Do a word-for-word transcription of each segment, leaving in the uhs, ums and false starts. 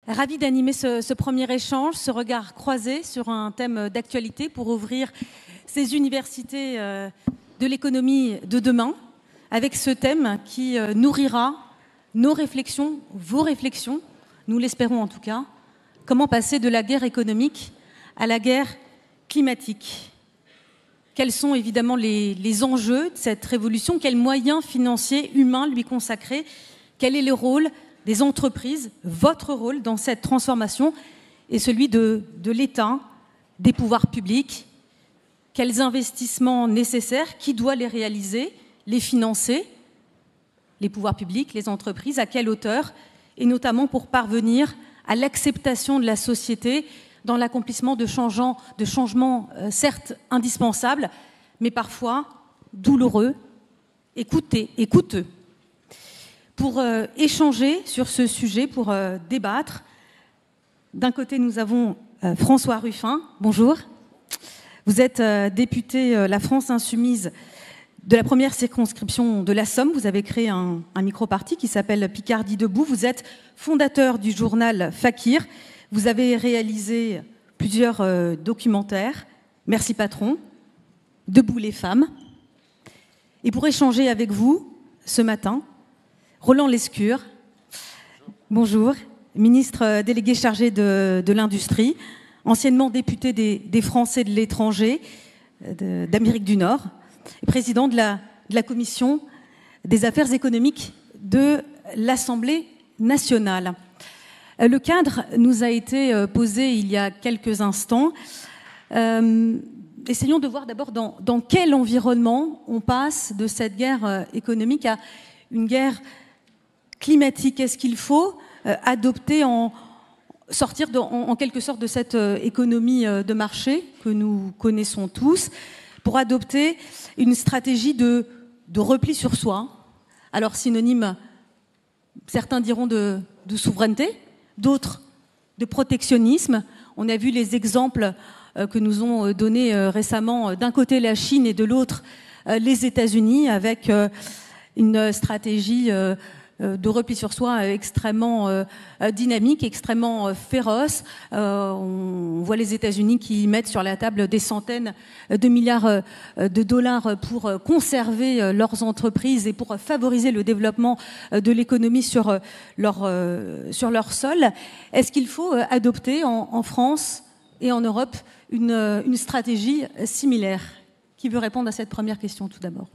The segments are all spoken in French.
Ravi d'animer ce, ce premier échange, ce regard croisé sur un thème d'actualité pour ouvrir ces universités euh, de l'économie de demain avec ce thème qui euh, nourrira nos réflexions, vos réflexions, nous l'espérons en tout cas. Comment passer de la guerre économique à la guerre climatique? Quels sont évidemment les, les enjeux de cette révolution? Quels moyens financiers, humains lui consacrer? Quel est le rôle des entreprises, votre rôle dans cette transformation et celui de, de l'État, des pouvoirs publics? Quels investissements nécessaires? Qui doit les réaliser, les financer? Les pouvoirs publics, les entreprises, à quelle hauteur? Et notamment pour parvenir à l'acceptation de la société dans l'accomplissement de, de changements euh, certes indispensables, mais parfois douloureux et coûteux. Et coûteux. Pour euh, échanger sur ce sujet, pour euh, débattre, d'un côté nous avons euh, François Ruffin. Bonjour. Vous êtes euh, député euh, La France Insoumise de la première circonscription de la Somme. Vous avez créé un, un micro-parti qui s'appelle Picardie Debout. Vous êtes fondateur du journal Fakir. Vous avez réalisé plusieurs euh, documentaires. Merci patron. Debout les femmes. Et pour échanger avec vous ce matin, Roland Lescure. Bonjour. Ministre délégué chargé de, de l'industrie, anciennement député des, des Français de l'étranger, d'Amérique du Nord, et président de la, de la Commission des affaires économiques de l'Assemblée nationale. Le cadre nous a été posé il y a quelques instants. Euh, essayons de voir d'abord dans, dans quel environnement on passe de cette guerre économique à une guerre climatique. Est-ce qu'il faut euh, adopter, en, sortir de, en, en quelque sorte de cette euh, économie euh, de marché que nous connaissons tous, pour adopter une stratégie de, de repli sur soi? Alors synonyme, certains diront de, de souveraineté, d'autres de protectionnisme. On a vu les exemples euh, que nous ont donnés euh, récemment, d'un côté la Chine et de l'autre euh, les États-Unis, avec euh, une stratégie euh, de repli sur soi extrêmement euh, dynamique, extrêmement euh, féroce. Euh, on voit les États-Unis qui mettent sur la table des centaines de milliards euh, de dollars pour conserver euh, leurs entreprises et pour favoriser le développement euh, de l'économie sur, euh, leur, euh, sur leur sol. Est-ce qu'il faut euh, adopter en, en France et en Europe une, une stratégie similaire? Qui veut répondre à cette première question tout d'abord?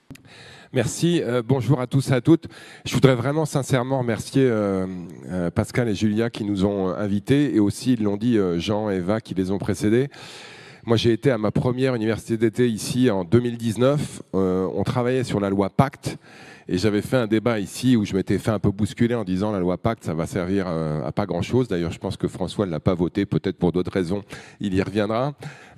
Merci. Euh, bonjour à tous et à toutes. Je voudrais vraiment sincèrement remercier euh, euh, Pascal et Julia qui nous ont invités, et aussi, ils l'ont dit, euh, Jean et Eva qui les ont précédés. Moi, j'ai été à ma première université d'été ici en deux mille dix-neuf. Euh, on travaillait sur la loi Pacte, et j'avais fait un débat ici où je m'étais fait un peu bousculer en disant la loi Pacte, ça va servir euh, à pas grand-chose. D'ailleurs, je pense que François ne l'a pas voté, peut-être pour d'autres raisons. Il y reviendra.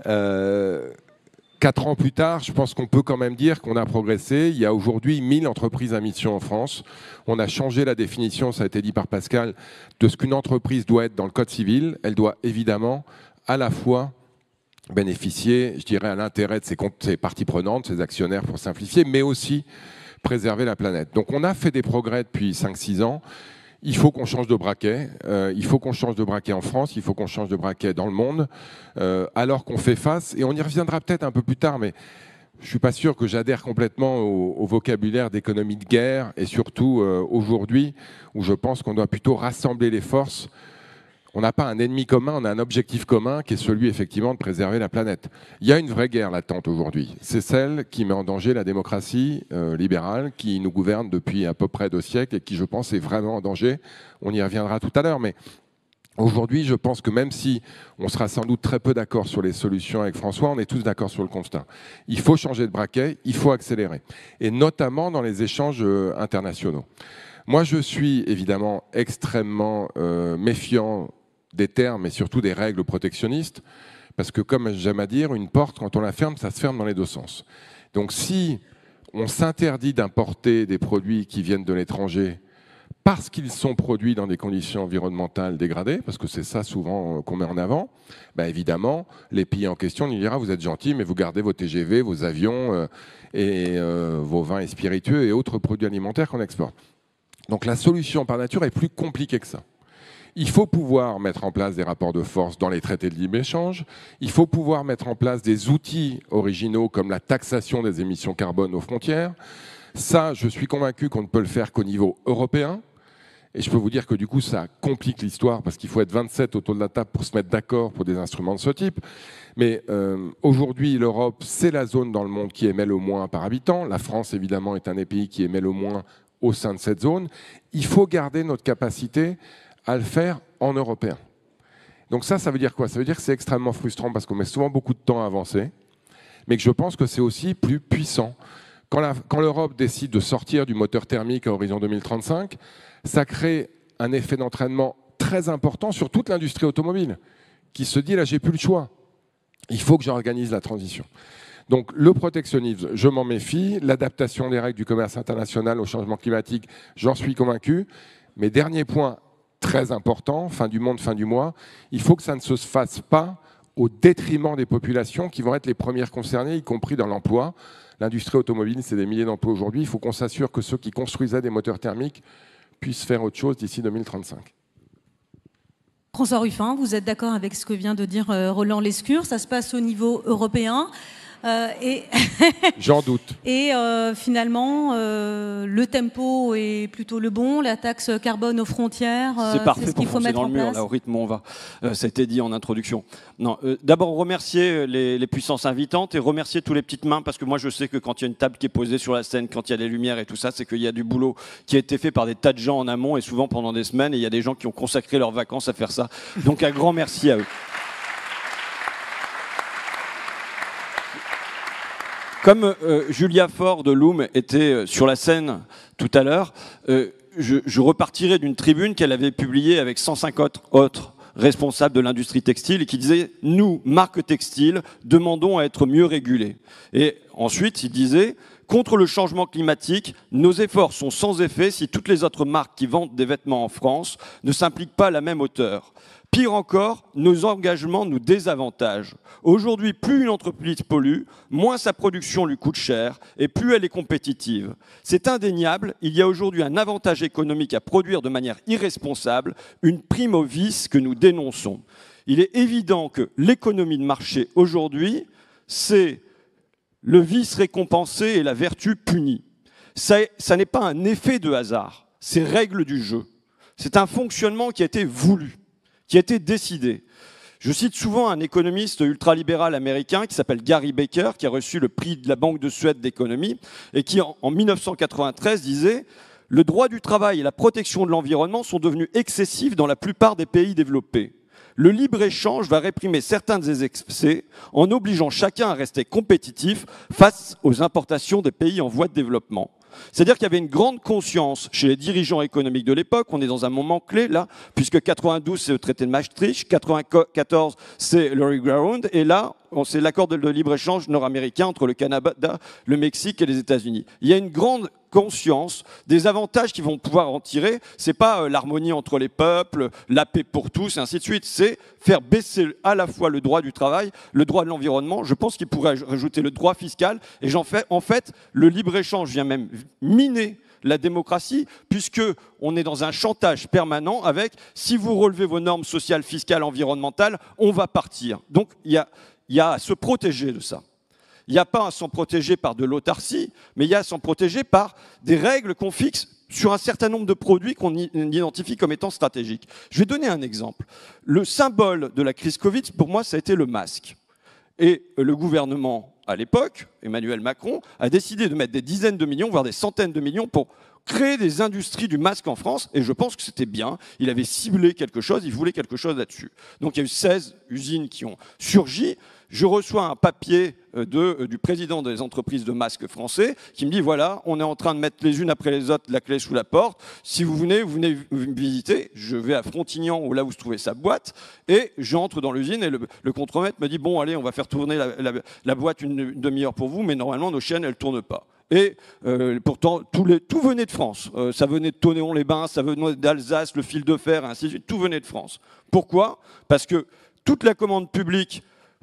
Euh, Quatre ans plus tard, je pense qu'on peut quand même dire qu'on a progressé. Il y a aujourd'hui mille entreprises à mission en France. On a changé la définition, ça a été dit par Pascal, de ce qu'une entreprise doit être dans le Code civil. Elle doit évidemment à la fois bénéficier, je dirais, à l'intérêt de ses, ses parties prenantes, ses actionnaires pour simplifier, mais aussi préserver la planète. Donc on a fait des progrès depuis cinq six ans. Il faut qu'on change de braquet, euh, il faut qu'on change de braquet en France, il faut qu'on change de braquet dans le monde, euh, alors qu'on fait face, et on y reviendra peut-être un peu plus tard, mais je ne suis pas sûr que j'adhère complètement au, au vocabulaire d'économie de guerre, et surtout euh, aujourd'hui, où je pense qu'on doit plutôt rassembler les forces. On n'a pas un ennemi commun, on a un objectif commun qui est celui effectivement de préserver la planète. Il y a une vraie guerre latente aujourd'hui. C'est celle qui met en danger la démocratie euh, libérale qui nous gouverne depuis à peu près deux siècles et qui, je pense, est vraiment en danger. On y reviendra tout à l'heure, mais aujourd'hui, je pense que même si on sera sans doute très peu d'accord sur les solutions avec François, on est tous d'accord sur le constat. Il faut changer de braquet, il faut accélérer, et notamment dans les échanges euh, internationaux. Moi, je suis évidemment extrêmement euh, méfiant des termes et surtout des règles protectionnistes, parce que, comme j'aime à dire, une porte, quand on la ferme, ça se ferme dans les deux sens. Donc si on s'interdit d'importer des produits qui viennent de l'étranger parce qu'ils sont produits dans des conditions environnementales dégradées, parce que c'est ça souvent qu'on met en avant, bah évidemment, les pays en question nous diront « vous êtes gentils, mais vous gardez vos T G V, vos avions euh, et euh, vos vins et spiritueux et autres produits alimentaires qu'on exporte ». Donc la solution par nature est plus compliquée que ça. Il faut pouvoir mettre en place des rapports de force dans les traités de libre-échange. Il faut pouvoir mettre en place des outils originaux comme la taxation des émissions carbone aux frontières. Ça, je suis convaincu qu'on ne peut le faire qu'au niveau européen. Et je peux vous dire que du coup, ça complique l'histoire parce qu'il faut être vingt-sept autour de la table pour se mettre d'accord pour des instruments de ce type. Mais euh, aujourd'hui, l'Europe, c'est la zone dans le monde qui émet le moins par habitant. La France, évidemment, est un des pays qui émet le moins au sein de cette zone. Il faut garder notre capacité à le faire en européen. Donc ça, ça veut dire quoi? Ça veut dire que c'est extrêmement frustrant parce qu'on met souvent beaucoup de temps à avancer, mais que je pense que c'est aussi plus puissant. Quand, la, quand l'Europe décide de sortir du moteur thermique à horizon deux mille trente-cinq, ça crée un effet d'entraînement très important sur toute l'industrie automobile, qui se dit, là, j'ai plus le choix. Il faut que j'organise la transition. Donc le protectionnisme, je m'en méfie. L'adaptation des règles du commerce international au changement climatique, j'en suis convaincu. Mais dernier point très important, fin du monde, fin du mois, il faut que ça ne se fasse pas au détriment des populations qui vont être les premières concernées, y compris dans l'emploi. L'industrie automobile, c'est des milliers d'emplois aujourd'hui. Il faut qu'on s'assure que ceux qui construisaient des moteurs thermiques puissent faire autre chose d'ici deux mille trente-cinq. François Ruffin, vous êtes d'accord avec ce que vient de dire Roland Lescure? Ça se passe au niveau européen. Euh, et J'en doute. Et euh, finalement, euh, le tempo est plutôt le bon, la taxe carbone aux frontières, euh, c'est parfait c'est ce pour qu'il faut foncer mettre dans en le mur, place. là, au rythme où on va. Euh, ça a été dit en introduction. Non, euh, d'abord remercier les, les puissances invitantes et remercier tous les petites mains, parce que moi je sais que quand il y a une table qui est posée sur la scène, quand il y a des lumières et tout ça, c'est qu'il y a du boulot qui a été fait par des tas de gens en amont et souvent pendant des semaines, et il y a des gens qui ont consacré leurs vacances à faire ça. Donc un grand merci à eux. Comme euh, Julia Ford de Loom était sur la scène tout à l'heure, euh, je, je repartirai d'une tribune qu'elle avait publiée avec cent cinquante autres responsables de l'industrie textile et qui disait « Nous, marque textile, demandons à être mieux régulés ». Et ensuite, il disait « Contre le changement climatique, nos efforts sont sans effet si toutes les autres marques qui vendent des vêtements en France ne s'impliquent pas à la même hauteur. Pire encore, nos engagements nous désavantagent. Aujourd'hui, plus une entreprise pollue, moins sa production lui coûte cher et plus elle est compétitive. C'est indéniable, il y a aujourd'hui un avantage économique à produire de manière irresponsable, une prime au vice que nous dénonçons. Il est évident que l'économie de marché aujourd'hui, c'est le vice récompensé et la vertu punie. Ça, ça n'est pas un effet de hasard, c'est règle du jeu. C'est un fonctionnement qui a été voulu, qui a été décidé. Je cite souvent un économiste ultralibéral américain qui s'appelle Gary Becker, qui a reçu le prix de la Banque de Suède d'économie, et qui, en, en mille neuf cent quatre-vingt-treize, disait « Le droit du travail et la protection de l'environnement sont devenus excessifs dans la plupart des pays développés. Le libre-échange va réprimer certains des excès en obligeant chacun à rester compétitif face aux importations des pays en voie de développement. » C'est-à-dire qu'il y avait une grande conscience chez les dirigeants économiques de l'époque, on est dans un moment clé là, puisque quatre-vingt-douze c'est le traité de Maastricht, quatre-vingt-quatorze c'est le Rio Grande, et là c'est l'accord de libre-échange nord-américain entre le Canada, le Mexique et les États-Unis. Il y a une grande conscience des avantages qu'ils vont pouvoir en tirer. C'est pas euh, l'harmonie entre les peuples, la paix pour tous, et ainsi de suite. C'est faire baisser à la fois le droit du travail, le droit de l'environnement. Je pense qu'il pourrait rajouter le droit fiscal. Et j'en fais, en fait, le libre-échange vient même miner la démocratie, puisqu'on est dans un chantage permanent avec « si vous relevez vos normes sociales, fiscales, environnementales, on va partir ». Donc il y a, y a à se protéger de ça. Il n'y a pas à s'en protéger par de l'autarcie, mais il y a à s'en protéger par des règles qu'on fixe sur un certain nombre de produits qu'on identifie comme étant stratégiques. Je vais donner un exemple. Le symbole de la crise Covid, pour moi, ça a été le masque. Et le gouvernement, à l'époque, Emmanuel Macron, a décidé de mettre des dizaines de millions, voire des centaines de millions pour créer des industries du masque en France, et je pense que c'était bien. Il avait ciblé quelque chose, il voulait quelque chose là-dessus. Donc il y a eu seize usines qui ont surgi. Je reçois un papier de, du président des entreprises de masques français qui me dit, voilà, on est en train de mettre les unes après les autres la clé sous la porte. Si vous venez, vous venez me visiter. Je vais à Frontignan, ou là où se trouvait sa boîte, et j'entre dans l'usine, et le, le contremaître me dit, bon, allez, on va faire tourner la, la, la boîte une, une demi-heure pour vous, mais normalement, nos chaînes, elles ne tournent pas. Et euh, pourtant, tout, les, tout venait de France. Euh, ça venait de Tonnéon-les-Bains, ça venait d'Alsace, le fil de fer, et ainsi de suite. Tout venait de France. Pourquoi ? Parce que toute la commande publique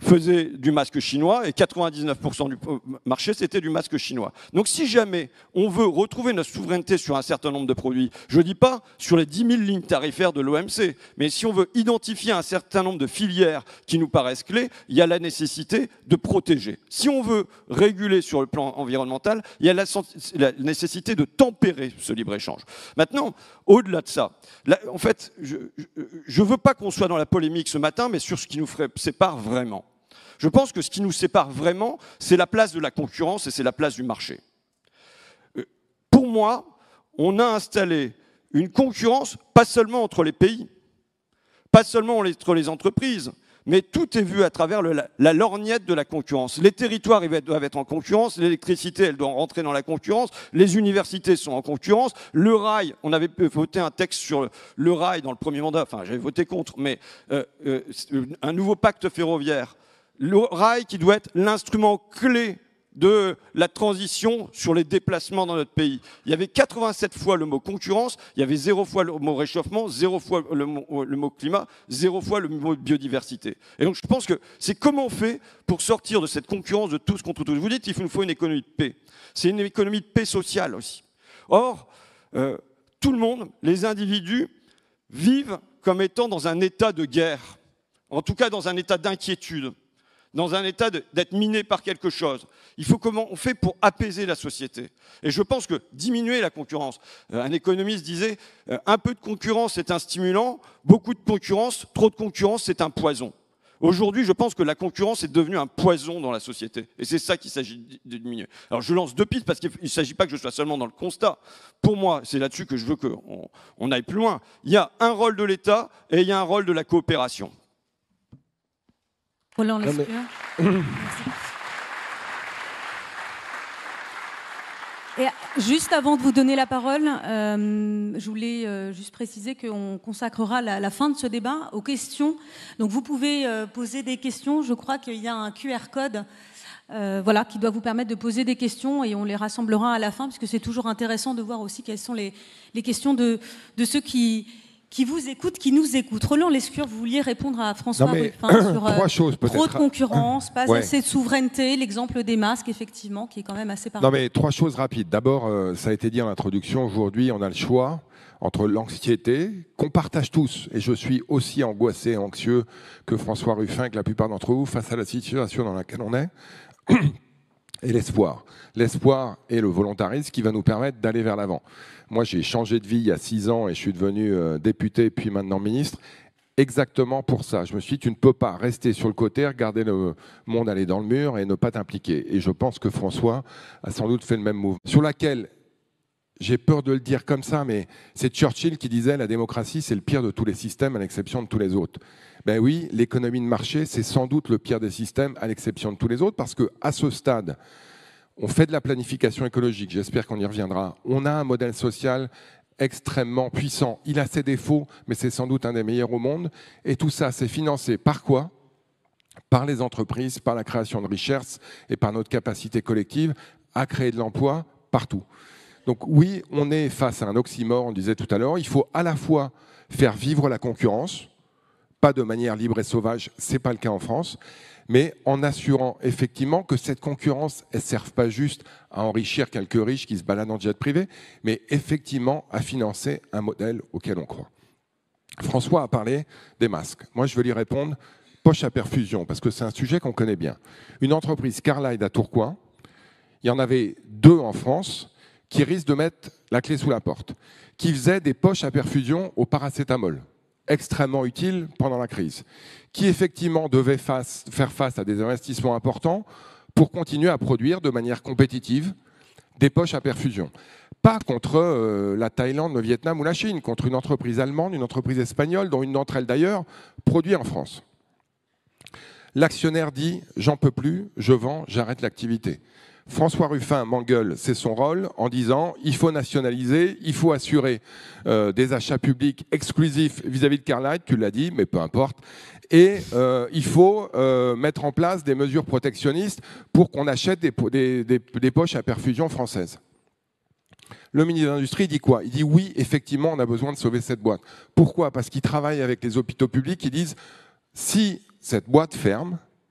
faisait du masque chinois et quatre-vingt-dix-neuf pour cent du marché, c'était du masque chinois. Donc si jamais on veut retrouver notre souveraineté sur un certain nombre de produits, je ne dis pas sur les dix mille lignes tarifaires de l'O M C, mais si on veut identifier un certain nombre de filières qui nous paraissent clés, il y a la nécessité de protéger. Si on veut réguler sur le plan environnemental, il y a la, la nécessité de tempérer ce libre-échange. Maintenant, au-delà de ça, là, en fait, je ne veux pas qu'on soit dans la polémique ce matin, mais sur ce qui nous ferait, sépare vraiment. Je pense que ce qui nous sépare vraiment, c'est la place de la concurrence et c'est la place du marché. Pour moi, on a installé une concurrence, pas seulement entre les pays, pas seulement entre les entreprises, mais tout est vu à travers le, la, la lorgnette de la concurrence. Les territoires doivent être en concurrence, l'électricité, elle doit rentrer dans la concurrence, les universités sont en concurrence, le rail, on avait voté un texte sur le rail dans le premier mandat, enfin j'avais voté contre, mais euh, euh, un nouveau pacte ferroviaire, le rail qui doit être l'instrument clé de la transition sur les déplacements dans notre pays. Il y avait quatre-vingt-sept fois le mot concurrence, il y avait zéro fois le mot réchauffement, zéro fois le mot, le mot climat, zéro fois le mot biodiversité. Et donc je pense que c'est comment on fait pour sortir de cette concurrence de tous contre tous. Vous dites qu'il nous faut une économie de paix. C'est une économie de paix sociale aussi. Or, euh, tout le monde, les individus, vivent comme étant dans un état de guerre, en tout cas dans un état d'inquiétude, dans un état d'être miné par quelque chose. Il faut comment on fait pour apaiser la société. Et je pense que diminuer la concurrence, un économiste disait, un peu de concurrence c'est un stimulant, beaucoup de concurrence, trop de concurrence c'est un poison. Aujourd'hui, je pense que la concurrence est devenue un poison dans la société. Et c'est ça qu'il s'agit de diminuer. Alors je lance deux pistes parce qu'il ne s'agit pas que je sois seulement dans le constat. Pour moi, c'est là-dessus que je veux qu'on on aille plus loin. Il y a un rôle de l'État et il y a un rôle de la coopération. Roland Lescure. Et juste avant de vous donner la parole, euh, je voulais euh, juste préciser qu'on consacrera la, la fin de ce débat aux questions. Donc vous pouvez euh, poser des questions. Je crois qu'il y a un Q R code euh, voilà, qui doit vous permettre de poser des questions et on les rassemblera à la fin parce que c'est toujours intéressant de voir aussi quelles sont les, les questions de, de ceux qui... qui vous écoute, qui nous écoute. Roland Lescure, vous vouliez répondre à François Ruffin sur trois choses, trop de concurrence, pas ouais. assez de souveraineté, l'exemple des masques, effectivement, qui est quand même assez parlant. Non mais trois choses rapides. D'abord, euh, ça a été dit en introduction, aujourd'hui, on a le choix entre l'anxiété qu'on partage tous, et je suis aussi angoissé et anxieux que François Ruffin, que la plupart d'entre vous, face à la situation dans laquelle on est, et l'espoir. L'espoir et le volontarisme qui va nous permettre d'aller vers l'avant. Moi, j'ai changé de vie il y a six ans et je suis devenu euh, député, puis maintenant ministre, exactement pour ça. Je me suis dit, tu ne peux pas rester sur le côté, regarder le monde aller dans le mur et ne pas t'impliquer. Et je pense que François a sans doute fait le même mouvement. Sur laquelle, j'ai peur de le dire comme ça, mais c'est Churchill qui disait, la démocratie, c'est le pire de tous les systèmes à l'exception de tous les autres. Ben oui, l'économie de marché, c'est sans doute le pire des systèmes à l'exception de tous les autres, parce qu'à ce stade, on fait de la planification écologique, j'espère qu'on y reviendra. On a un modèle social extrêmement puissant. Il a ses défauts, mais c'est sans doute un des meilleurs au monde. Et tout ça, c'est financé par quoi ? Par les entreprises, par la création de richesses et par notre capacité collective à créer de l'emploi partout. Donc oui, on est face à un oxymore, on disait tout à l'heure. Il faut à la fois faire vivre la concurrence, pas de manière libre et sauvage, ce n'est pas le cas en France, mais en assurant effectivement que cette concurrence, elle ne serve pas juste à enrichir quelques riches qui se baladent en jet privé, mais effectivement à financer un modèle auquel on croit. François a parlé des masques. Moi, je veux lui répondre poche à perfusion, parce que c'est un sujet qu'on connaît bien. Une entreprise Carlyle à Tourcoing, il y en avait deux en France qui risquent de mettre la clé sous la porte, qui faisaient des poches à perfusion au paracétamol, extrêmement utile pendant la crise, qui effectivement devait face, faire face à des investissements importants pour continuer à produire de manière compétitive des poches à perfusion. Pas contre euh, la Thaïlande, le Vietnam ou la Chine, contre une entreprise allemande, une entreprise espagnole, dont une d'entre elles d'ailleurs produit en France. L'actionnaire dit « j'en peux plus, je vends, j'arrête l'activité ». François Ruffin m'engueule, c'est son rôle, en disant il faut nationaliser, il faut assurer euh, des achats publics exclusifs vis-à-vis de Carlyle, tu l'as dit, mais peu importe, et euh, il faut euh, mettre en place des mesures protectionnistes pour qu'on achète des, des, des, des poches à perfusion françaises. Le ministre de l'Industrie dit quoi? Il dit oui, effectivement, on a besoin de sauver cette boîte. Pourquoi? Parce qu'il travaille avec les hôpitaux publics, ils disent si cette boîte ferme,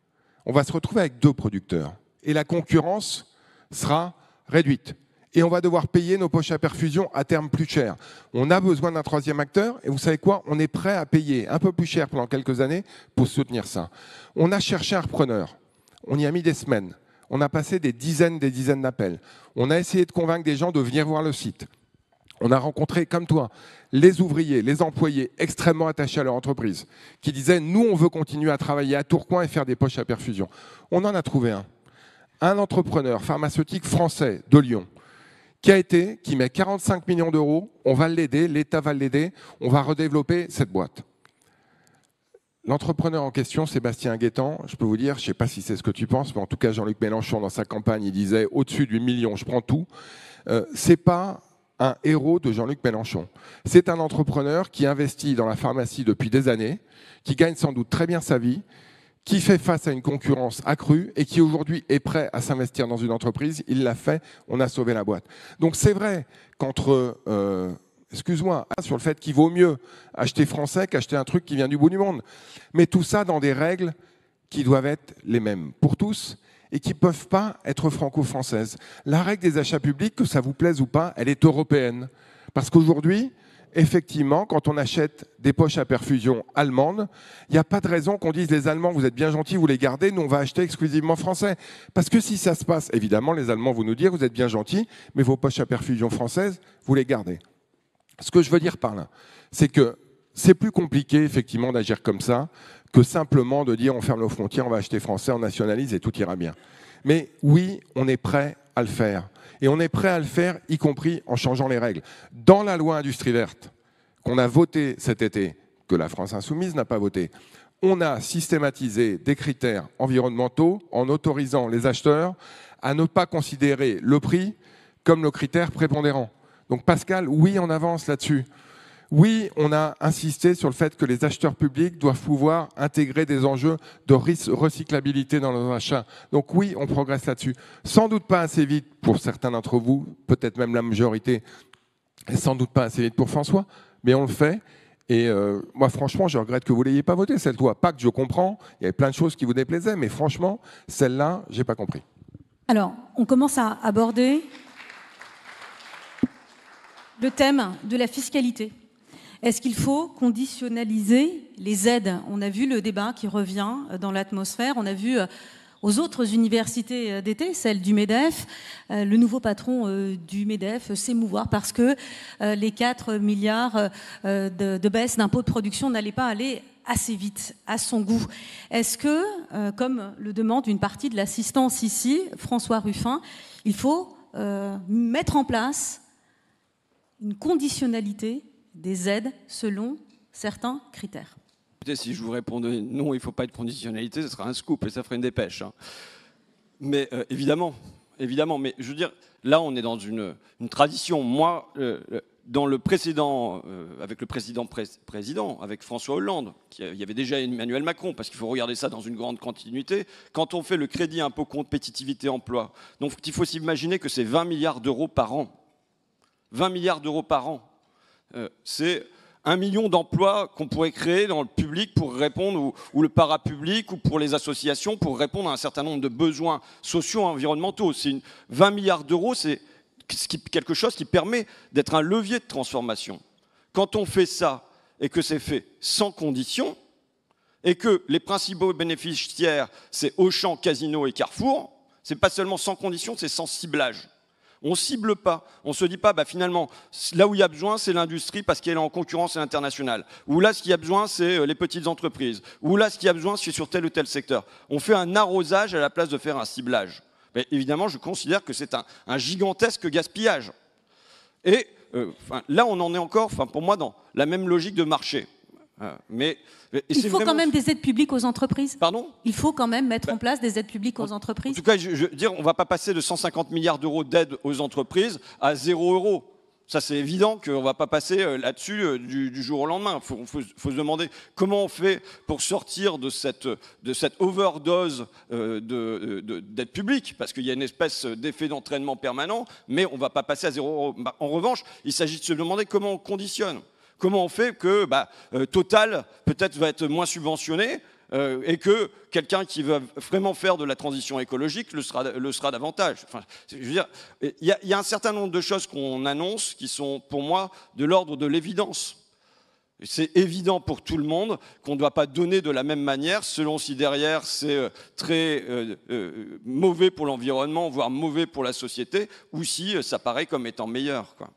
on va se retrouver avec deux producteurs. Et la concurrence sera réduite. Et on va devoir payer nos poches à perfusion à terme plus cher. On a besoin d'un troisième acteur, et vous savez quoi? On est prêt à payer un peu plus cher pendant quelques années pour soutenir ça. On a cherché un repreneur. On y a mis des semaines. On a passé des dizaines des dizaines d'appels. On a essayé de convaincre des gens de venir voir le site. On a rencontré, comme toi, les ouvriers, les employés extrêmement attachés à leur entreprise, qui disaient « Nous, on veut continuer à travailler à Tourcoing et faire des poches à perfusion ». On en a trouvé un. Un entrepreneur pharmaceutique français de Lyon, qui a été, qui met quarante-cinq millions d'euros, on va l'aider, l'État va l'aider, on va redévelopper cette boîte. L'entrepreneur en question, Sébastien Guettan, je peux vous dire, je ne sais pas si c'est ce que tu penses, mais en tout cas Jean-Luc Mélenchon dans sa campagne, il disait au-dessus du million, je prends tout. Euh, c'est pas un héros de Jean-Luc Mélenchon. C'est un entrepreneur qui investit dans la pharmacie depuis des années, qui gagne sans doute très bien sa vie, qui fait face à une concurrence accrue et qui aujourd'hui est prêt à s'investir dans une entreprise. Il l'a fait, on a sauvé la boîte. Donc c'est vrai qu'entre, euh, excuse-moi, sur le fait qu'il vaut mieux acheter français qu'acheter un truc qui vient du bout du monde. Mais tout ça dans des règles qui doivent être les mêmes pour tous et qui ne peuvent pas être franco-françaises. La règle des achats publics, que ça vous plaise ou pas, elle est européenne. Parce qu'aujourd'hui, effectivement, quand on achète des poches à perfusion allemandes, il n'y a pas de raison qu'on dise les Allemands, vous êtes bien gentils, vous les gardez, nous on va acheter exclusivement français. Parce que si ça se passe, évidemment, les Allemands vont nous dire, vous êtes bien gentils, mais vos poches à perfusion françaises, vous les gardez. Ce que je veux dire par là, c'est que c'est plus compliqué, effectivement, d'agir comme ça, que simplement de dire on ferme nos frontières, on va acheter français, on nationalise et tout ira bien. Mais oui, on est prêt à le faire. Et on est prêt à le faire, y compris en changeant les règles. Dans la loi industrie verte qu'on a votée cet été, que la France insoumise n'a pas votée, on a systématisé des critères environnementaux en autorisant les acheteurs à ne pas considérer le prix comme le critère prépondérant. Donc Pascal, oui, on avance là-dessus. Oui, on a insisté sur le fait que les acheteurs publics doivent pouvoir intégrer des enjeux de recyclabilité dans leurs achats. Donc oui, on progresse là-dessus. Sans doute pas assez vite pour certains d'entre vous, peut-être même la majorité, et sans doute pas assez vite pour François, mais on le fait. Et euh, moi, franchement, je regrette que vous ne l'ayez pas voté, cette loi. Pas que je comprends, il y avait plein de choses qui vous déplaisaient, mais franchement, celle-là, je n'ai pas compris. Alors, on commence à aborder le thème de la fiscalité. Est-ce qu'il faut conditionnaliser les aides? On a vu le débat qui revient dans l'atmosphère. On a vu aux autres universités d'été, celle du MEDEF, le nouveau patron du MEDEF s'émouvoir parce que les quatre milliards de, de baisse d'impôts de production n'allaient pas aller assez vite, à son goût. Est-ce que, comme le demande une partie de l'assistance ici, François Ruffin, il faut euh, mettre en place une conditionnalité des aides selon certains critères? Si je vous répondais non, il ne faut pas de conditionnalité, ce sera un scoop et ça ferait une dépêche. Hein. Mais euh, évidemment, évidemment, mais je veux dire, là on est dans une, une tradition. Moi, euh, dans le précédent, euh, avec le précédent pré président, avec François Hollande, qui, il y avait déjà Emmanuel Macron, parce qu'il faut regarder ça dans une grande continuité, quand on fait le crédit impôt compétitivité emploi, donc il faut s'imaginer que c'est vingt milliards d'euros par an. vingt milliards d'euros par an. Euh, c'est un million d'emplois qu'on pourrait créer dans le public pour répondre, ou, ou le parapublic, ou pour les associations, pour répondre à un certain nombre de besoins sociaux et environnementaux. C'est une, vingt milliards d'euros, c'est quelque chose qui permet d'être un levier de transformation. Quand on fait ça, et que c'est fait sans condition, et que les principaux bénéficiaires, c'est Auchan, Casino et Carrefour, c'est pas seulement sans condition, c'est sans ciblage. On ne cible pas. On ne se dit pas, bah, finalement, là où il y a besoin, c'est l'industrie parce qu'elle est en concurrence internationale. Ou là, ce qu'il y a besoin, c'est les petites entreprises. Ou là, ce qu'il y a besoin, c'est sur tel ou tel secteur. On fait un arrosage à la place de faire un ciblage. Mais évidemment, je considère que c'est un, un gigantesque gaspillage. Et euh, là, on en est encore, pour moi, dans la même logique de marché. Euh, mais, et Il faut vraiment... quand même des aides publiques aux entreprises. Pardon ? Il faut quand même mettre bah, en place des aides publiques aux entreprises. En tout cas, je, je veux dire, on ne va pas passer de cent cinquante milliards d'euros d'aide aux entreprises à zéro euro. Ça, c'est évident qu'on ne va pas passer là-dessus du, du jour au lendemain. Il faut, faut, faut se demander comment on fait pour sortir de cette, de cette overdose euh, de, de, d'aide publique, parce qu'il y a une espèce d'effet d'entraînement permanent, mais on ne va pas passer à zéro euro. En revanche, il s'agit de se demander comment on conditionne. comment on fait que bah, euh, Total peut-être va être moins subventionné euh, et que quelqu'un qui veut vraiment faire de la transition écologique le sera, le sera davantage. Enfin, je veux dire, il y, y a un certain nombre de choses qu'on annonce qui sont pour moi de l'ordre de l'évidence. C'est évident pour tout le monde qu'on ne doit pas donner de la même manière selon si derrière c'est très euh, euh, mauvais pour l'environnement, voire mauvais pour la société, ou si ça paraît comme étant meilleur, quoi.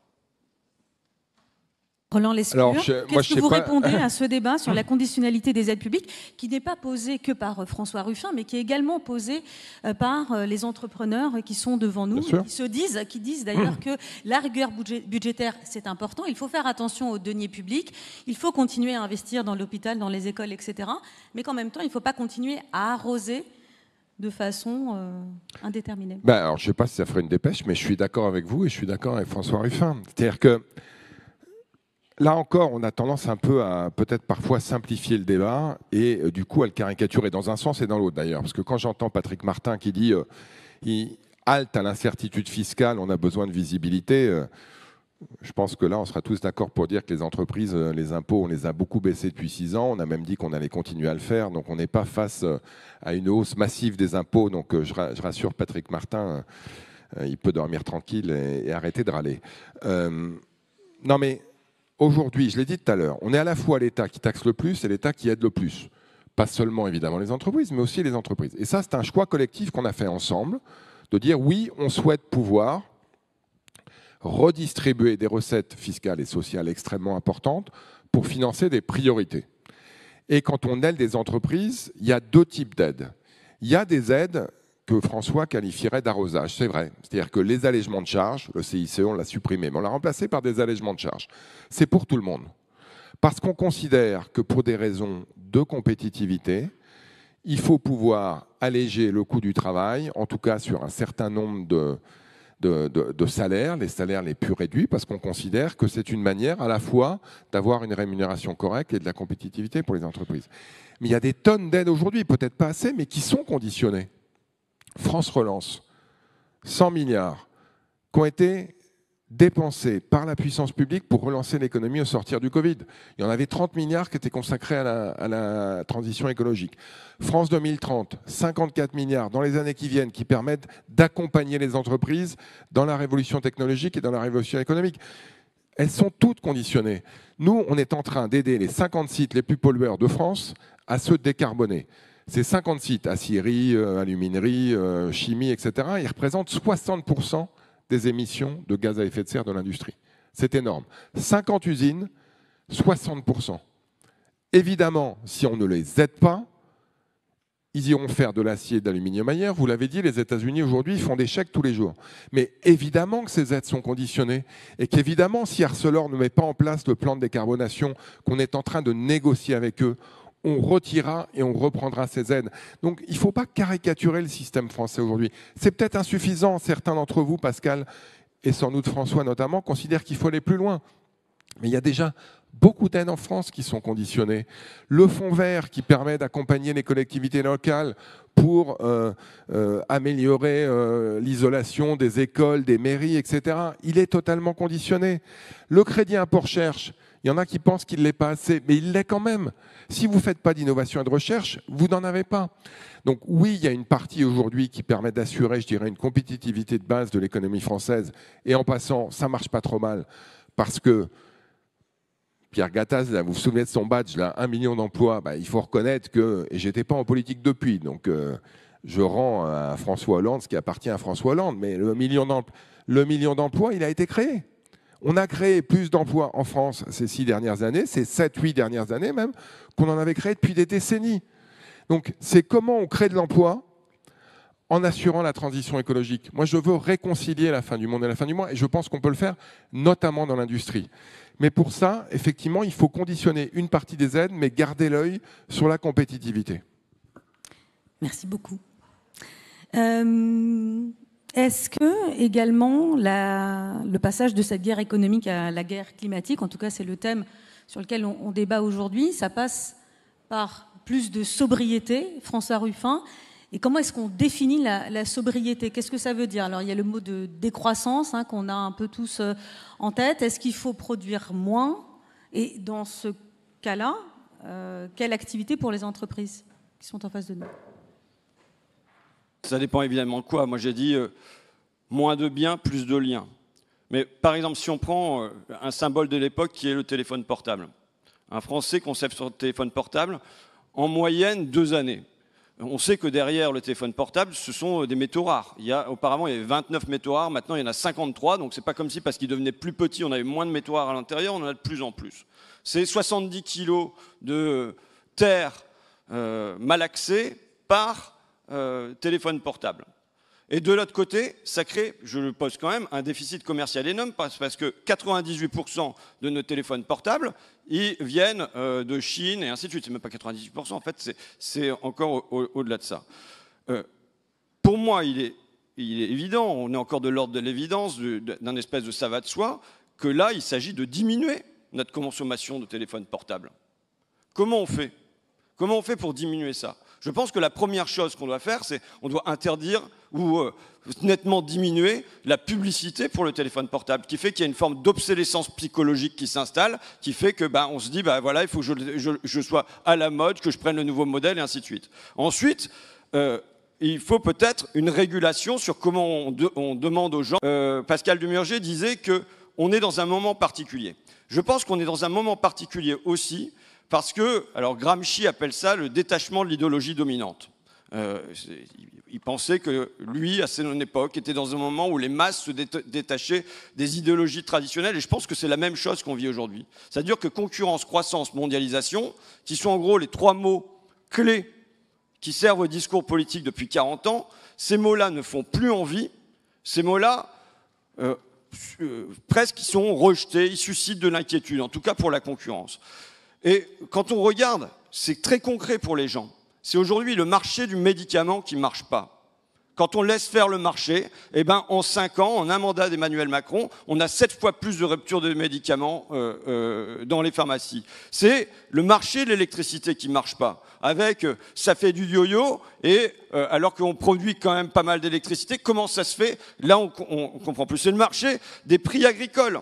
Roland Lescure, qu'est-ce que vous pas... répondez à ce débat sur la conditionnalité des aides publiques, qui n'est pas posé que par François Ruffin, mais qui est également posé par les entrepreneurs qui sont devant nous, qui se disent, qui disent d'ailleurs que la rigueur budgétaire, c'est important, il faut faire attention aux deniers publics, il faut continuer à investir dans l'hôpital, dans les écoles, et cetera, mais qu'en même temps, il ne faut pas continuer à arroser de façon euh, indéterminée. Ben alors, je ne sais pas si ça ferait une dépêche, mais je suis d'accord avec vous et je suis d'accord avec François Ruffin. C'est-à-dire que là encore, on a tendance un peu à peut-être parfois simplifier le débat et euh, du coup à le caricaturer dans un sens et dans l'autre d'ailleurs. Parce que quand j'entends Patrick Martin qui dit euh, il halte à l'incertitude fiscale, on a besoin de visibilité, euh, je pense que là on sera tous d'accord pour dire que les entreprises, euh, les impôts, on les a beaucoup baissés depuis six ans. On a même dit qu'on allait continuer à le faire. Donc on n'est pas face euh, à une hausse massive des impôts. Donc euh, je, ra- je rassure Patrick Martin, euh, il peut dormir tranquille et, et arrêter de râler. Euh, non mais... Aujourd'hui, je l'ai dit tout à l'heure, on est à la fois l'État qui taxe le plus et l'État qui aide le plus. Pas seulement évidemment les entreprises, mais aussi les entreprises. Et ça, c'est un choix collectif qu'on a fait ensemble, de dire oui, on souhaite pouvoir redistribuer des recettes fiscales et sociales extrêmement importantes pour financer des priorités. Et quand on aide des entreprises, il y a deux types d'aides. Il y a des aides que François qualifierait d'arrosage, c'est vrai. C'est-à-dire que les allègements de charges, le C I C E, on l'a supprimé, mais on l'a remplacé par des allègements de charges. C'est pour tout le monde. Parce qu'on considère que pour des raisons de compétitivité, il faut pouvoir alléger le coût du travail, en tout cas sur un certain nombre de, de, de, de salaires, les salaires les plus réduits, parce qu'on considère que c'est une manière à la fois d'avoir une rémunération correcte et de la compétitivité pour les entreprises. Mais il y a des tonnes d'aides aujourd'hui, peut-être pas assez, mais qui sont conditionnées. France Relance, cent milliards, qui ont été dépensés par la puissance publique pour relancer l'économie au sortir du Covid. Il y en avait trente milliards qui étaient consacrés à la, à la transition écologique. France deux mille trente, cinquante-quatre milliards dans les années qui viennent qui permettent d'accompagner les entreprises dans la révolution technologique et dans la révolution économique. Elles sont toutes conditionnées. Nous, on est en train d'aider les cinquante sites les plus pollueurs de France à se décarboner. Ces cinquante sites, aciérie, euh, aluminerie, euh, chimie, et cetera, ils représentent soixante pour cent des émissions de gaz à effet de serre de l'industrie. C'est énorme. cinquante usines, soixante pour cent. Évidemment, si on ne les aide pas, ils iront faire de l'acier et de l'aluminium ailleurs. Vous l'avez dit, les États-Unis aujourd'hui, ils font des chèques tous les jours. Mais évidemment que ces aides sont conditionnées et qu'évidemment, si Arcelor ne met pas en place le plan de décarbonation qu'on est en train de négocier avec eux, on retirera et on reprendra ces aides. Donc il ne faut pas caricaturer le système français aujourd'hui. C'est peut-être insuffisant. Certains d'entre vous, Pascal, et sans doute François notamment, considèrent qu'il faut aller plus loin. Mais il y a déjà beaucoup d'aides en France qui sont conditionnées. Le fonds vert qui permet d'accompagner les collectivités locales pour euh, euh, améliorer euh, l'isolation des écoles, des mairies, et cetera, il est totalement conditionné. Le crédit impôt-recherche, il y en a qui pensent qu'il ne l'est pas assez, mais il l'est quand même. Si vous ne faites pas d'innovation et de recherche, vous n'en avez pas. Donc oui, il y a une partie aujourd'hui qui permet d'assurer, je dirais, une compétitivité de base de l'économie française. Et en passant, ça ne marche pas trop mal. Parce que Pierre Gattaz, là, vous vous souvenez de son badge, là, un million d'emplois, bah, il faut reconnaître que, et je n'étais pas en politique depuis, donc euh, je rends à François Hollande ce qui appartient à François Hollande, mais le million d'emplois, le million d'emplois, il a été créé. On a créé plus d'emplois en France ces six dernières années, ces sept, huit dernières années même, qu'on en avait créé depuis des décennies. Donc c'est comment on crée de l'emploi en assurant la transition écologique. Moi, je veux réconcilier la fin du monde et la fin du mois, et je pense qu'on peut le faire, notamment dans l'industrie. Mais pour ça, effectivement, il faut conditionner une partie des aides, mais garder l'œil sur la compétitivité. Merci beaucoup. Euh, est-ce que, également, la, le passage de cette guerre économique à la guerre climatique, en tout cas c'est le thème sur lequel on, on débat aujourd'hui, ça passe par plus de sobriété, François Ruffin? Et comment est-ce qu'on définit la, la sobriété? Qu'est-ce que ça veut dire? Alors, il y a le mot de décroissance hein, qu'on a un peu tous euh, en tête. Est-ce qu'il faut produire moins? Et dans ce cas-là, euh, quelle activité pour les entreprises qui sont en face de nous? Ça dépend évidemment de quoi. Moi, j'ai dit euh, moins de biens, plus de liens. Mais par exemple, si on prend euh, un symbole de l'époque qui est le téléphone portable. Un Français conserve son téléphone portable en moyenne deux années. On sait que derrière le téléphone portable, ce sont des métaux rares. Il y a, auparavant, il y avait vingt-neuf métaux rares, maintenant il y en a cinquante-trois. Donc c'est pas comme si, parce qu'ils devenaient plus petits, on avait moins de métaux rares à l'intérieur, on en a de plus en plus. C'est soixante-dix kilos de terre euh, malaxée par euh, téléphone portable. Et de l'autre côté, ça crée, je le pose quand même, un déficit commercial énorme parce que quatre-vingt-dix-huit pour cent de nos téléphones portables, ils viennent euh, de Chine et ainsi de suite. C'est même pas quatre-vingt-dix-huit pour cent, en fait, c'est encore au, au, au-delà de ça. Euh, pour moi, il est, il est évident, on est encore de l'ordre de l'évidence, d'un espèce de ça va de soi, que là, il s'agit de diminuer notre consommation de téléphones portables. Comment on fait? Comment on fait pour diminuer ça? Je pense que la première chose qu'on doit faire, c'est qu'on doit interdire ou euh, nettement diminuer la publicité pour le téléphone portable, qui fait qu'il y a une forme d'obsolescence psychologique qui s'installe, qui fait que ben, on se dit, ben, voilà, il faut que je, je, je sois à la mode, que je prenne le nouveau modèle, et ainsi de suite. Ensuite, euh, il faut peut-être une régulation sur comment on, de, on demande aux gens. Euh, Pascal Demurger disait qu'on est dans un moment particulier. Je pense qu'on est dans un moment particulier aussi, parce que, alors Gramsci appelle ça le détachement de l'idéologie dominante. Euh, il pensait que lui, à son époque, était dans un moment où les masses se détachaient des idéologies traditionnelles, et je pense que c'est la même chose qu'on vit aujourd'hui. C'est-à-dire que concurrence, croissance, mondialisation, qui sont en gros les trois mots clés qui servent au discours politique depuis quarante ans, ces mots-là ne font plus envie, ces mots-là, euh, euh, presque, ils sont rejetés, ils suscitent de l'inquiétude, en tout cas pour la concurrence. Et quand on regarde, c'est très concret pour les gens. C'est aujourd'hui le marché du médicament qui ne marche pas. Quand on laisse faire le marché, eh ben, en cinq ans, en un mandat d'Emmanuel Macron, on a sept fois plus de ruptures de médicaments euh, euh, dans les pharmacies. C'est le marché de l'électricité qui ne marche pas. Avec, euh, ça fait du yo-yo, et euh, alors qu'on produit quand même pas mal d'électricité, comment ça se fait? Là, on ne comprend plus. C'est le marché des prix agricoles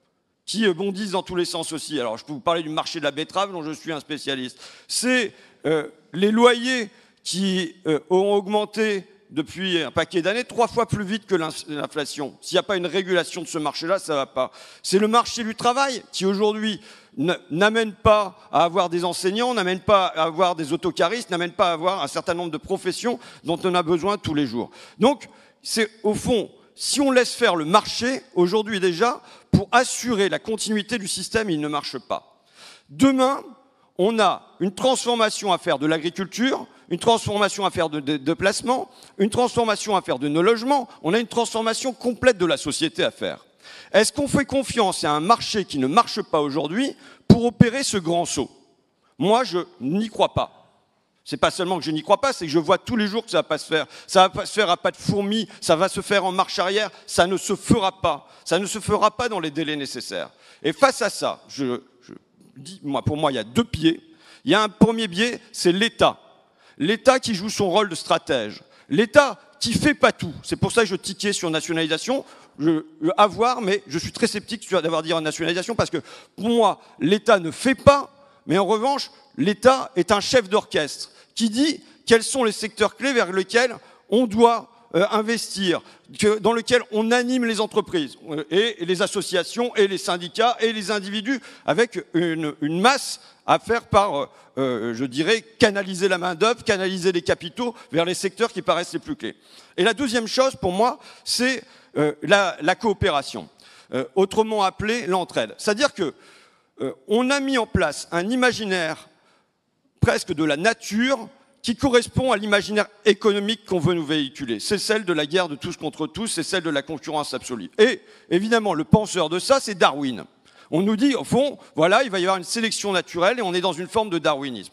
qui bondissent dans tous les sens aussi. Alors, je peux vous parler du marché de la betterave, dont je suis un spécialiste. C'est euh, les loyers qui euh, ont augmenté depuis un paquet d'années, trois fois plus vite que l'inflation. S'il n'y a pas une régulation de ce marché-là, ça ne va pas. C'est le marché du travail qui, aujourd'hui, n'amène pas à avoir des enseignants, n'amène pas à avoir des autocaristes, n'amène pas à avoir un certain nombre de professions dont on a besoin tous les jours. Donc, c'est au fond, si on laisse faire le marché, aujourd'hui déjà, pour assurer la continuité du système, il ne marche pas. Demain, on a une transformation à faire de l'agriculture, une transformation à faire de, de, de placement, une transformation à faire de nos logements, on a une transformation complète de la société à faire. Est-ce qu'on fait confiance à un marché qui ne marche pas aujourd'hui pour opérer ce grand saut? Moi, je n'y crois pas. C'est pas seulement que je n'y crois pas, c'est que je vois tous les jours que ça va pas se faire. Ça va pas se faire à pas de fourmis, ça va se faire en marche arrière, ça ne se fera pas. Ça ne se fera pas dans les délais nécessaires. Et face à ça, je, je dis, moi, pour moi, il y a deux pieds. Il y a un premier biais, c'est l'État. L'État qui joue son rôle de stratège. L'État qui fait pas tout. C'est pour ça que je tiquais sur nationalisation. Je, à voir, mais je suis très sceptique sur d'avoir dit en nationalisation parce que pour moi, l'État ne fait pas, mais en revanche, l'État est un chef d'orchestre qui dit quels sont les secteurs clés vers lesquels on doit euh, investir, que, dans lesquels on anime les entreprises euh, et, et les associations et les syndicats et les individus avec une, une masse à faire par, euh, je dirais, canaliser la main-d'œuvre, canaliser les capitaux vers les secteurs qui paraissent les plus clés. Et la deuxième chose, pour moi, c'est euh, la, la coopération, euh, autrement appelée l'entraide. C'est-à-dire que euh, on a mis en place un imaginaire presque de la nature qui correspond à l'imaginaire économique qu'on veut nous véhiculer. C'est celle de la guerre de tous contre tous, c'est celle de la concurrence absolue. Et évidemment, le penseur de ça, c'est Darwin. On nous dit, au fond, voilà, il va y avoir une sélection naturelle et on est dans une forme de darwinisme.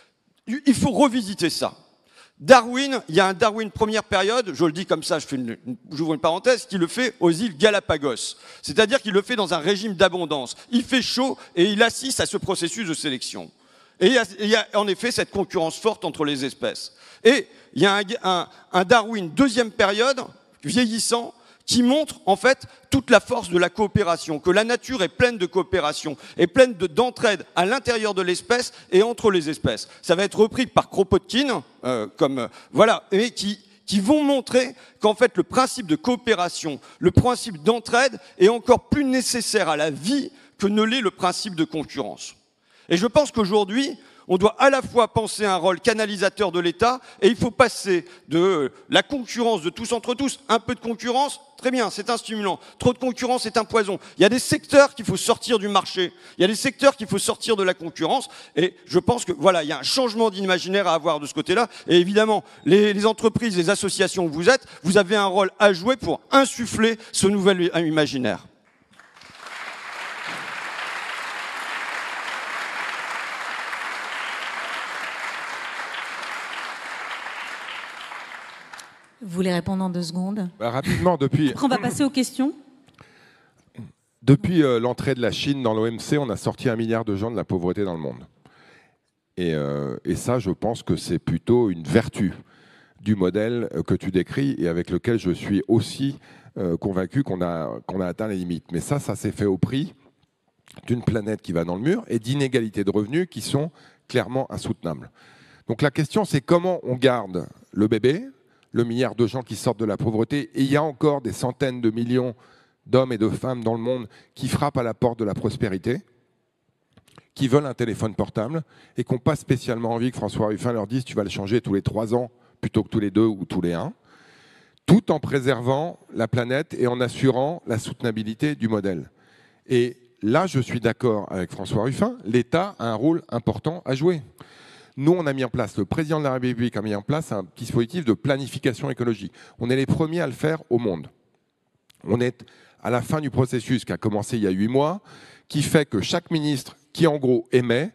Il faut revisiter ça. Darwin, il y a un Darwin première période, je le dis comme ça, je fais une, j'ouvre une parenthèse, qui le fait aux îles Galapagos. C'est-à-dire qu'il le fait dans un régime d'abondance. Il fait chaud et il assiste à ce processus de sélection. Et il y a, il y a en effet cette concurrence forte entre les espèces. Et il y a un, un, un Darwin deuxième période, vieillissant, qui montre en fait toute la force de la coopération, que la nature est pleine de coopération, est pleine de, d'entraide à l'intérieur de l'espèce et entre les espèces. Ça va être repris par Kropotkin, euh, comme euh, voilà, et qui qui vont montrer qu'en fait le principe de coopération, le principe d'entraide est encore plus nécessaire à la vie que ne l'est le principe de concurrence. Et je pense qu'aujourd'hui, on doit à la fois penser à un rôle canalisateur de l'État et il faut passer de la concurrence de tous entre tous, un peu de concurrence, très bien, c'est un stimulant. Trop de concurrence, c'est un poison. Il y a des secteurs qu'il faut sortir du marché. Il y a des secteurs qu'il faut sortir de la concurrence. Et je pense que voilà, il y a un changement d'imaginaire à avoir de ce côté-là. Et évidemment, les, les entreprises, les associations que vous êtes, vous avez un rôle à jouer pour insuffler ce nouvel imaginaire. Vous voulez répondre en deux secondes? Bah, rapidement, depuis... Après, on va passer aux questions. Depuis euh, l'entrée de la Chine dans l'O M C, on a sorti un milliard de gens de la pauvreté dans le monde. Et, euh, et ça, je pense que c'est plutôt une vertu du modèle que tu décris et avec lequel je suis aussi euh, convaincu qu'on a, qu'on a atteint les limites. Mais ça, ça s'est fait au prix d'une planète qui va dans le mur et d'inégalités de revenus qui sont clairement insoutenables. Donc la question, c'est comment on garde le bébé, le milliard de gens qui sortent de la pauvreté, et il y a encore des centaines de millions d'hommes et de femmes dans le monde qui frappent à la porte de la prospérité, qui veulent un téléphone portable et qui n'ont pas spécialement envie que François Ruffin leur dise « tu vas le changer tous les trois ans plutôt que tous les deux ou tous les un », tout en préservant la planète et en assurant la soutenabilité du modèle. Et là, je suis d'accord avec François Ruffin, l'État a un rôle important à jouer. Nous, on a mis en place, le président de la République a mis en place un dispositif de planification écologique. On est les premiers à le faire au monde. On est à la fin du processus qui a commencé il y a huit mois, qui fait que chaque ministre qui, en gros, émet,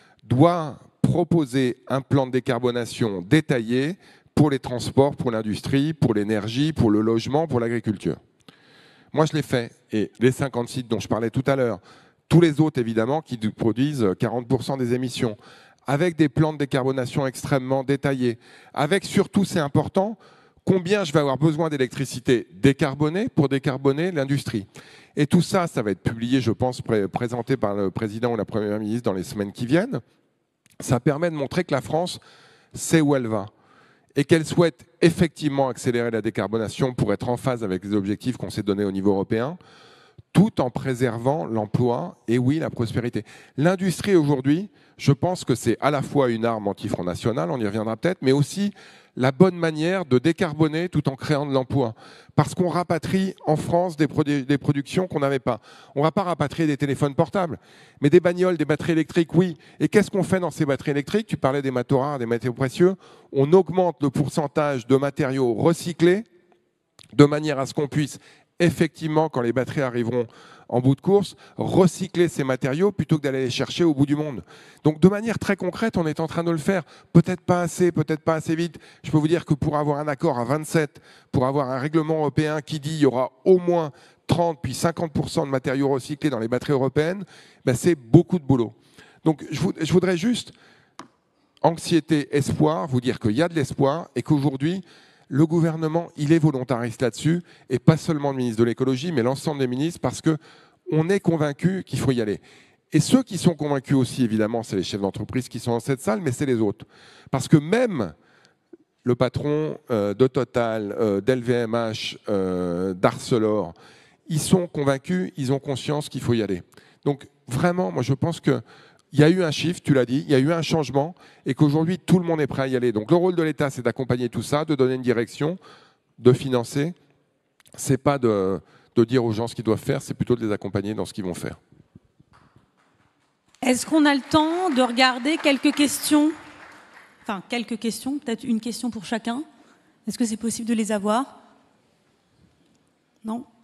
doit proposer un plan de décarbonation détaillé pour les transports, pour l'industrie, pour l'énergie, pour le logement, pour l'agriculture. Moi, je l'ai fait. Et les cinquante sites dont je parlais tout à l'heure, tous les autres, évidemment, qui produisent quarante pour cent des émissions, avec des plans de décarbonation extrêmement détaillés, avec surtout, c'est important, combien je vais avoir besoin d'électricité décarbonée pour décarboner l'industrie. Et tout ça, ça va être publié, je pense, pré présenté par le président ou la première ministre dans les semaines qui viennent. Ça permet de montrer que la France sait où elle va et qu'elle souhaite effectivement accélérer la décarbonation pour être en phase avec les objectifs qu'on s'est donnés au niveau européen, tout en préservant l'emploi et, oui, la prospérité. L'industrie, aujourd'hui, je pense que c'est à la fois une arme anti-Front National, on y reviendra peut-être, mais aussi la bonne manière de décarboner tout en créant de l'emploi. Parce qu'on rapatrie en France des, produ des productions qu'on n'avait pas. On ne va pas rapatrier des téléphones portables, mais des bagnoles, des batteries électriques, oui. Et qu'est-ce qu'on fait dans ces batteries électriques? Tu parlais des métaux rares, des matériaux précieux. On augmente le pourcentage de matériaux recyclés de manière à ce qu'on puisse effectivement, quand les batteries arriveront en bout de course, recycler ces matériaux plutôt que d'aller les chercher au bout du monde. Donc de manière très concrète, on est en train de le faire. Peut-être pas assez, peut-être pas assez vite. Je peux vous dire que pour avoir un accord à vingt-sept, pour avoir un règlement européen qui dit qu'il y aura au moins trente puis cinquante pour cent de matériaux recyclés dans les batteries européennes, ben c'est beaucoup de boulot. Donc je voudrais juste, anxiété, espoir, vous dire qu'il y a de l'espoir et qu'aujourd'hui, le gouvernement, il est volontariste là-dessus, et pas seulement le ministre de l'écologie, mais l'ensemble des ministres, parce qu'on est convaincus qu'il faut y aller. Et ceux qui sont convaincus aussi, évidemment, c'est les chefs d'entreprise qui sont dans cette salle, mais c'est les autres. Parce que même le patron euh, de Total, euh, d'L V M H, euh, d'Arcelor, ils sont convaincus, ils ont conscience qu'il faut y aller. Donc vraiment, moi je pense que il y a eu un shift, tu l'as dit, il y a eu un changement et qu'aujourd'hui, tout le monde est prêt à y aller. Donc le rôle de l'État, c'est d'accompagner tout ça, de donner une direction, de financer. Ce n'est pas de, de dire aux gens ce qu'ils doivent faire, c'est plutôt de les accompagner dans ce qu'ils vont faire. Est-ce qu'on a le temps de regarder quelques questions? Enfin, quelques questions, peut-être une question pour chacun. Est-ce que c'est possible de les avoir? Non?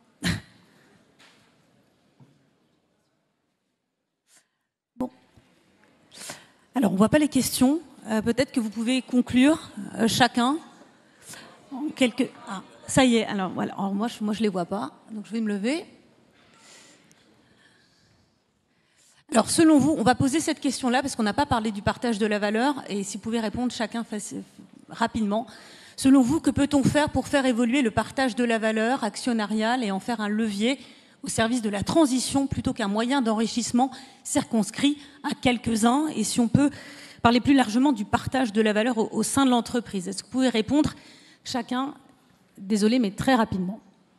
Alors, on ne voit pas les questions. Euh, Peut-être que vous pouvez conclure euh, chacun. En quelques... Ah, ça y est. Alors, voilà. Alors, moi, je ne moi, je les vois pas. Donc, je vais me lever. Alors, selon vous, on va poser cette question-là parce qu'on n'a pas parlé du partage de la valeur. Et si vous pouvez répondre chacun face... rapidement. Selon vous, que peut-on faire pour faire évoluer le partage de la valeur actionnariale et en faire un levier au service de la transition plutôt qu'un moyen d'enrichissement circonscrit à quelques-uns? Et si on peut parler plus largement du partage de la valeur au, au sein de l'entreprise. Est-ce que vous pouvez répondre chacun, désolé, mais très rapidement?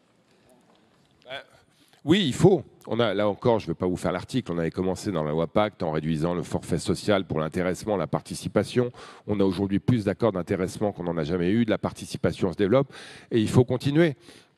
Oui, il faut. On a, là encore, je ne vais pas vous faire l'article, on avait commencé dans la loi Pacte en réduisant le forfait social pour l'intéressement, la participation. On a aujourd'hui plus d'accords d'intéressement qu'on n'en a jamais eu, de la participation se développe et il faut continuer.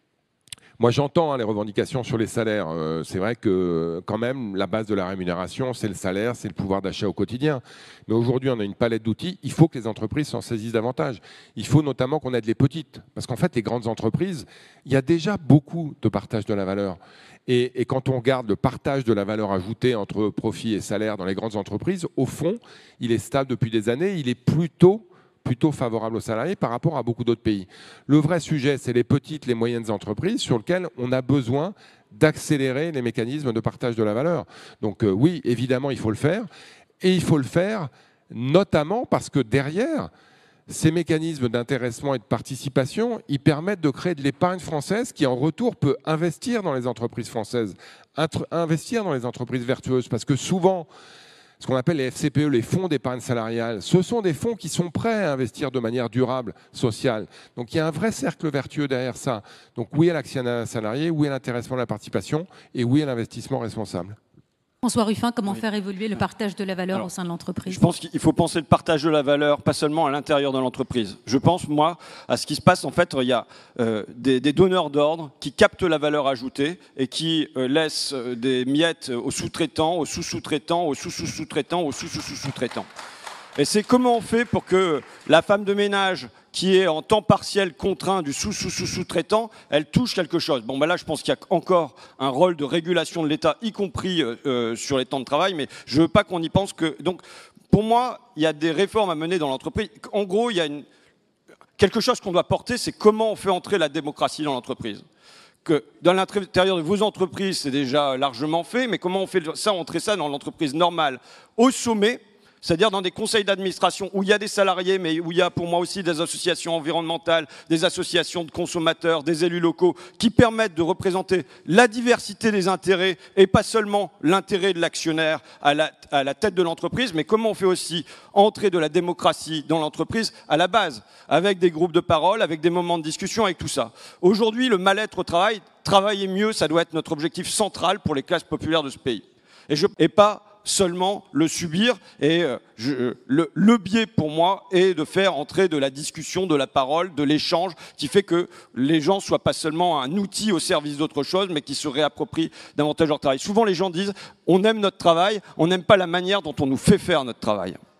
Moi, j'entends hein, les revendications sur les salaires. Euh, c'est vrai que quand même, la base de la rémunération, c'est le salaire, c'est le pouvoir d'achat au quotidien. Mais aujourd'hui, on a une palette d'outils. Il faut que les entreprises s'en saisissent davantage. Il faut notamment qu'on aide les petites. Parce qu'en fait, les grandes entreprises, il y a déjà beaucoup de partage de la valeur. Et, et quand on regarde le partage de la valeur ajoutée entre profit et salaire dans les grandes entreprises, au fond, il est stable depuis des années. Il est plutôt... plutôt favorable aux salariés par rapport à beaucoup d'autres pays. Le vrai sujet, c'est les petites, les moyennes entreprises sur lesquelles on a besoin d'accélérer les mécanismes de partage de la valeur. Donc euh, oui, évidemment, il faut le faire. Et il faut le faire notamment parce que derrière, ces mécanismes d'intéressement et de participation, ils permettent de créer de l'épargne française qui, en retour, peut investir dans les entreprises françaises, investir dans les entreprises vertueuses. Parce que souvent, ce qu'on appelle les F C P E, les fonds d'épargne salariale, ce sont des fonds qui sont prêts à investir de manière durable, sociale. Donc il y a un vrai cercle vertueux derrière ça. Donc oui à l'actionnariat salarié, oui à l'intéressement de la participation et oui à l'investissement responsable. François Ruffin, comment oui. faire évoluer le partage de la valeur Alors, au sein de l'entreprise? Je pense qu'il faut penser le partage de la valeur, pas seulement à l'intérieur de l'entreprise. Je pense, moi, à ce qui se passe. En fait, il y a euh, des, des donneurs d'ordre qui captent la valeur ajoutée et qui euh, laissent euh, des miettes aux sous-traitants, aux sous-sous-traitants, aux sous-sous-sous-traitants, aux sous-sous-sous-traitants. Et c'est comment on fait pour que la femme de ménage qui est en temps partiel contraint du sous-sous-sous-sous-traitant, elle touche quelque chose. Bon, ben là, je pense qu'il y a encore un rôle de régulation de l'État, y compris euh, sur les temps de travail, mais je ne veux pas qu'on y pense que... Donc, pour moi, il y a des réformes à mener dans l'entreprise. En gros, il y a une... quelque chose qu'on doit porter, c'est comment on fait entrer la démocratie dans l'entreprise. Que dans l'intérieur de vos entreprises, c'est déjà largement fait, mais comment on fait ça, entrer ça dans l'entreprise normale, au sommet, c'est-à-dire dans des conseils d'administration où il y a des salariés, mais où il y a pour moi aussi des associations environnementales, des associations de consommateurs, des élus locaux, qui permettent de représenter la diversité des intérêts et pas seulement l'intérêt de l'actionnaire à la, à la tête de l'entreprise, mais comment on fait aussi entrer de la démocratie dans l'entreprise à la base, avec des groupes de parole, avec des moments de discussion, avec tout ça. Aujourd'hui, le mal-être au travail, travailler mieux, ça doit être notre objectif central pour les classes populaires de ce pays. Et, je, et pas seulement le subir. Et euh, je, le, le biais pour moi est de faire entrer de la discussion, de la parole, de l'échange, qui fait que les gens ne soient pas seulement un outil au service d'autre chose, mais qui se réapproprient davantage leur travail. Souvent les gens disent on aime notre travail, on n'aime pas la manière dont on nous fait faire notre travail.